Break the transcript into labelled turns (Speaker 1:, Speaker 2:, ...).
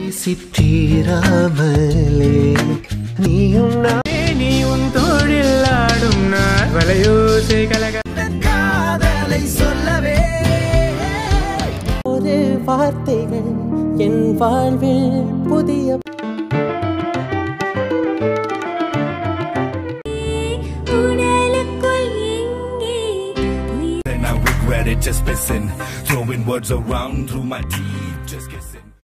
Speaker 1: சித்திராமலே நீயும் நீயும் தோழில்லாடும் நான் வலையோசை கலக காதலை சொல்லவே ஒரு வார்த்தைகள் என் வாழ்வில் புதிய
Speaker 2: Then I regret it, just pissing, throwing words around through my teeth, just kiss.